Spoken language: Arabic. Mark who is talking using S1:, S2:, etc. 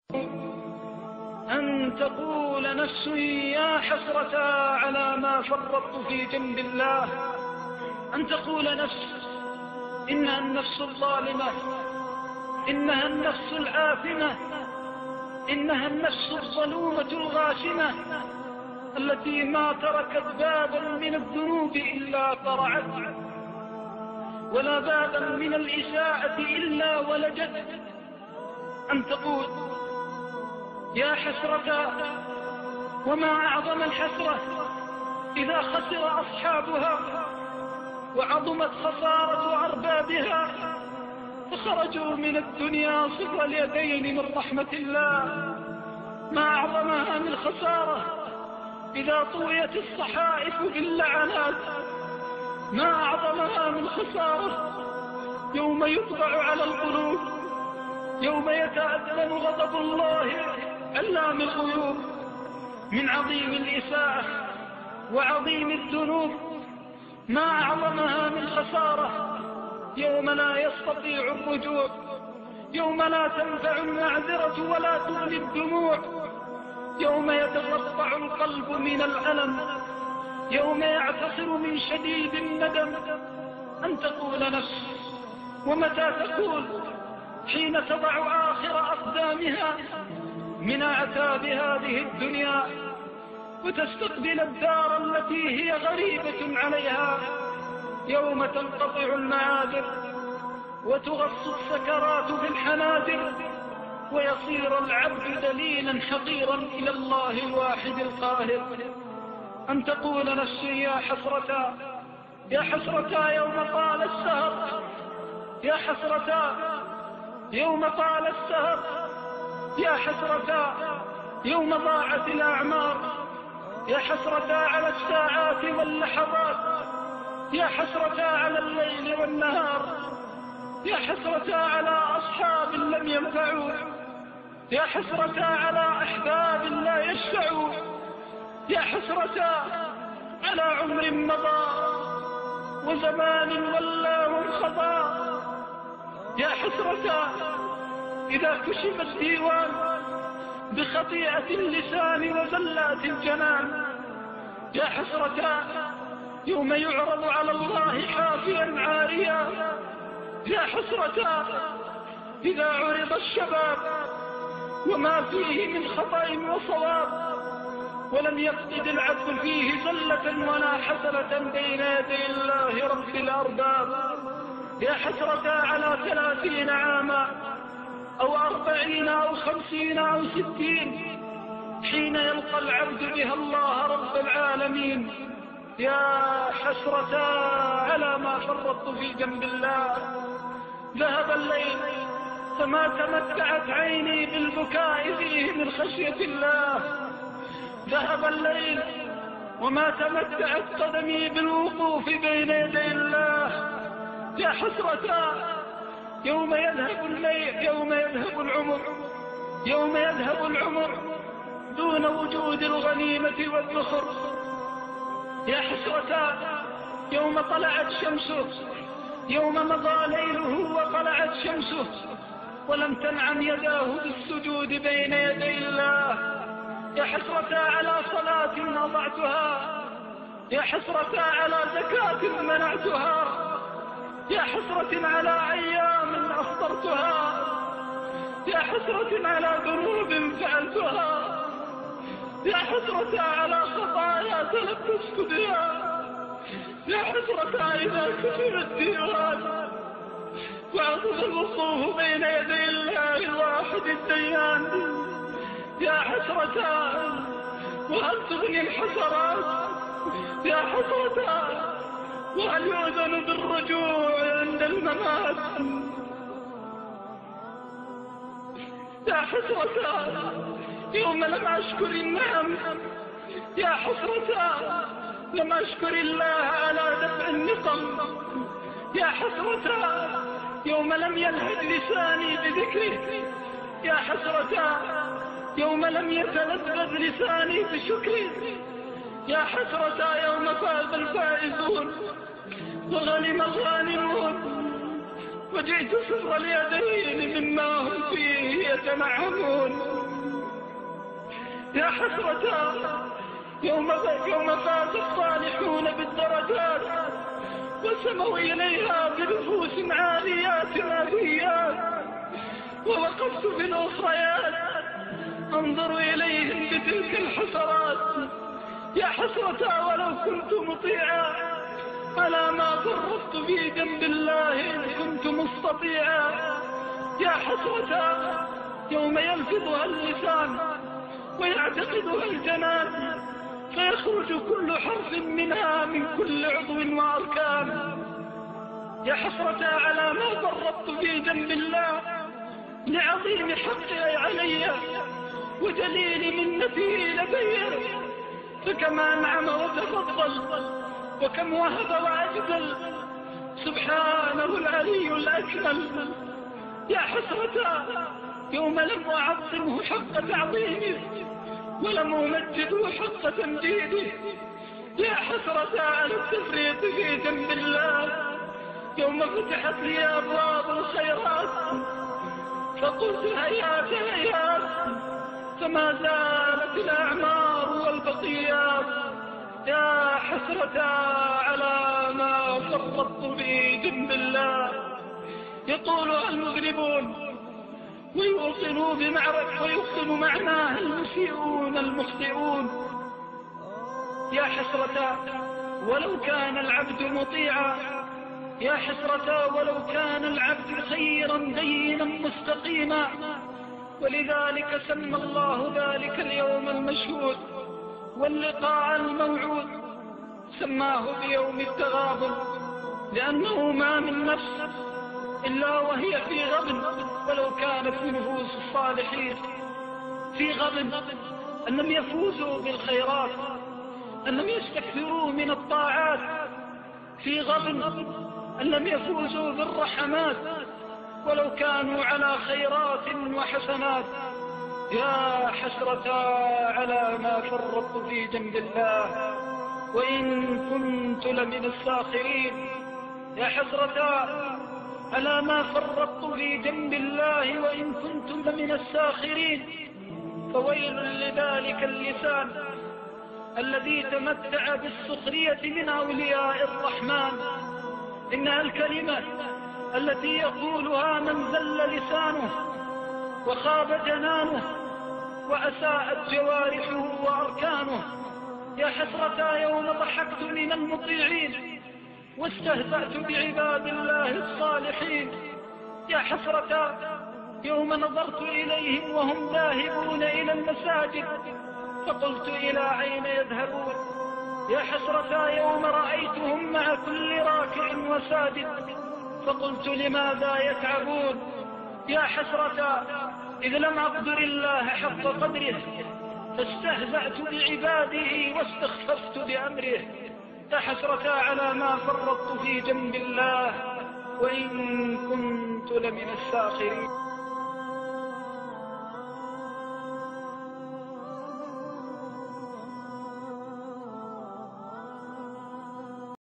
S1: أن تقول نفس يا حسرة على ما فرطت في جنب الله. أن تقول نفس إنها النفس الظالمة، إنها النفس الآثمة، إنها النفس الظلومة الغاشمة التي ما تركت بابا من الذنوب إلا قرعته، ولا بابا من الإساءة إلا ولجته. أن تقول يا حسرة، وما أعظم الحسرة إذا خسر أصحابها وعظمت خسارة أربابها فخرجوا من الدنيا صفر اليدين من رحمة الله. ما أعظمها من خسارة إذا طويت الصحائف باللعنات. ما أعظمها من خسارة يوم يطبع على القلوب، يوم يتأذن غضب الله علام الغيوب من عظيم الإساءة وعظيم الذنوب. ما أعظمها من خسارة يوم لا يستطيع الرجوع، يوم لا تنفع المعذرة ولا تغني الدموع، يوم يتقطع القلب من الألم، يوم يعتصر من شديد الندم. أن تقول نفس، ومتى تقول؟ حين تضع آخر أقدامها من أعتاب هذه الدنيا وتستقبل الدار التي هي غريبة عليها، يوم تنقطع المعاذر وتغص السكرات في الحناجر ويصير العبد دليلا حقيرا إلى الله الواحد القاهر. أن تقول نفس يا حسرة، يا حسرة يوم طال السهر، يا حسرة يوم طال السهر، يا حسرة يوم ضاعت الأعمار، يا حسرة على الساعات واللحظات، يا حسرة على الليل والنهار، يا حسرة على أصحاب لم ينفعوا، يا حسرة على أحباب لا يشفعوا، يا حسرة على عمر مضى وزمان ولاه انقضى، يا حسرة إذا كشف الديوان بخطيئة اللسان وزلات الجنان، يا حسرة يوم يعرض على الله حافيا عاريا، يا حسرة إذا عرض الشباب وما فيه من خطأ وصواب ولم يفقد العبد فيه زلة ولا حسنة بين يدي الله رب الأرباب، يا حسرة على 30 عاما أو 40 أو 50 أو 60 حين يلقى العبد بها الله رب العالمين. يا حسرة على ما فرطت في جنب الله. ذهب الليل فما تمتعت عيني بالبكاء فيه من خشية الله، ذهب الليل وما تمتعت قدمي بالوقوف بين يدي الله. يا حسرة يوم يذهب الليل، يوم يذهب العمر، يوم يذهب العمر دون وجود الغنيمة والذخر. يا حسرة يوم طلعت شمسه، يوم مضى ليله وطلعت شمسه ولم تنعم يداه بالسجود بين يدي الله. يا حسرة على صلاة أضعتها، يا حسرة على زكاة منعتها، يا حسرة على أيام أفطرتها، يا حسرة على ذنوب فعلتها، يا حسرة على خطايا تلبست بها، يا حسرة إذا كتب الديوان وعظم الوقوف بين يدي الله الواحد الديان. يا حسرة وهل تغني الحسرات، يا حسرة وهل يؤذن بالرجوع عند الممات. يا حسرة يوم لم أشكر النعم، يا حسرة لم أشكر الله على دفع النقم، يا حسرة يوم لم يلهج لساني بذكره، يا حسرة يوم لم يتلذذ لساني بشكره، يا حسرة يوم فاز الفائزون وغنم الغانمون وجئت صفر اليدين مما هم فيه يتنعمون. يا حسرة يوم فاز الصالحون بالدرجات وسموا إليها بنفوس عاليات ناديات، ووقفت في الأخريات أنظر إليهم بتلك الحسرات. يا حسرة ولو كنت مطيعا على ما فرطت في جنب الله إن كنت مستطيعا. يا حسرة يوم يلفظها اللسان ويعتقدها الجنان، فيخرج كل حرف منها من كل عضو وأركان. يا حسرة على ما فرطت في جنب الله لعظيم حقه علي وجليل منته لدي، فكم أنعم وتفضل وكم وهب وأجدل، سبحانه العلي الأكمل. يا حسرة يوم لم أعظمه حق تعظيمه ولم أمجده حق تمجيده. يا حسرة على التفريط في جنب الله يوم فتحت لي أبواب الخيرات فقلت هيات هيات، فما زالت الأعمار والبقيات. يا حسرة على ما فرطت في جنب الله. يقولها المذنبون ويوصل معناه المسيئون المخطئون. يا حسرة ولو كان العبد مطيعا، يا حسرة ولو كان العبد خيرا دينا مستقيما. ولذلك سمى الله ذلك اليوم المشهود واللقاء الموعود سماه بيوم التغابن، لأنه ما من نفس إلا وهي في غبن ولو كانت من نفوس الصالحين، في غبن أن لم يفوزوا بالخيرات، أن لم يستكثروا من الطاعات، في غبن أن لم يفوزوا بالرحمات ولو كانوا على خيرات وحسنات. يا حسرة على ما فرطت في جنب الله وإن كنت لمن الساخرين. يا حسرة على ما فرطت في جنب الله وإن كنت لمن الساخرين. فويل لذلك اللسان الذي تمتع بالسخرية من أولياء الرحمن. إنها الكلمة التي يقولها من زل لسانه وخاب جنانه وأساءت جوارحه وأركانه. يا حسرة يوم ضحكت من المطيعين واستهزأت بعباد الله الصالحين. يا حسرة يوم نظرت إليهم وهم ذاهبون إلى المساجد فقلت إلى أين يذهبون. يا حسرة يوم رأيتهم مع كل راكع وساجد فقلت لماذا يتعبون. يا حسرة إذ لم أقدر الله حق قدره فاستهزأت بعباده واستخففت بأمره. يا حسرة على ما فرطت في جنب الله وإن كنت لمن الساخرين.